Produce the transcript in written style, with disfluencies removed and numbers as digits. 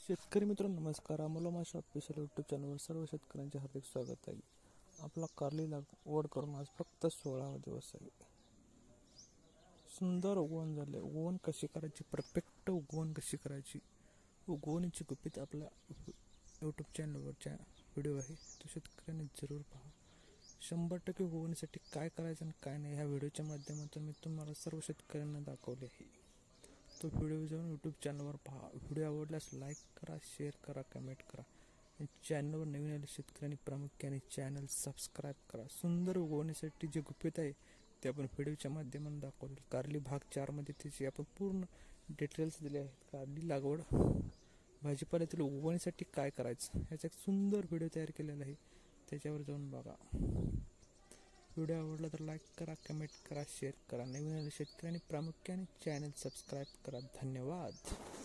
शेतकरी मित्रांनो नमस्कार. अमोल माशा ऑफिशियल यूट्यूब चॅनलवर सर्व शेतकऱ्यांचे हार्दिक स्वागत आहे. आपला कारली लागवड करून आज फक्त 16 दिवस आहे. सुंदर उगवण झाले. उगवण कशी करायची, परफेक्ट उगवण कशी करायची, उगवणीची गुपित आपल्या यूट्यूब चॅनलवरच्या व्हिडिओ आहे, तो शेतकऱ्यांनी जरूर पहा. 100% उगवणीसाठी काय करायचं आणि काय नाही ह्या व्हिडिओच्या माध्यमातून मी तुम्हाला सर्व शेतकऱ्यांना दाखवले आहे. तो व्हिडिओ जाऊन यूट्यूब चॅनलवर पहा. व्हिडिओ आवडल्यास लाईक करा, शेअर करा, कमेंट करा. चॅनलवर नवीन आले शेतकऱ्यांनी प्रामुख्याने चॅनल सबस्क्राईब करा. सुंदर उगवण्यासाठी जे गुपित आहे ते आपण व्हिडिओच्या माध्यमातून दाखवले. कारली भाग 4 मध्ये त्याची आपण पूर्ण डिटेल्स दिले आहेत. कारली लागवड भाजीपाल्यातील उगवणीसाठी काय करायचं याचा एक सुंदर व्हिडिओ तयार केलेला आहे, त्याच्यावर जाऊन बघा. व्हिडिओ आवडला तर लाईक करा, कमेंट करा, शेअर करा. नवीन आले शेतकऱ्यांनी प्रामुख्याने चॅनल सबस्क्राईब करा. धन्यवाद.